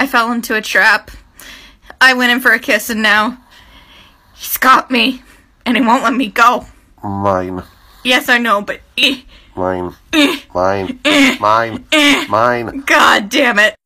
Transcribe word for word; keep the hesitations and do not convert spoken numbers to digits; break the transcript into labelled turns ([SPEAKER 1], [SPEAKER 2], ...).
[SPEAKER 1] I fell into a trap. I went in for a kiss and now he's got me and he won't let me go.
[SPEAKER 2] Mine.
[SPEAKER 1] Yes, I know, but...
[SPEAKER 2] Mine. Mine. Mine. Mine.
[SPEAKER 1] God damn it.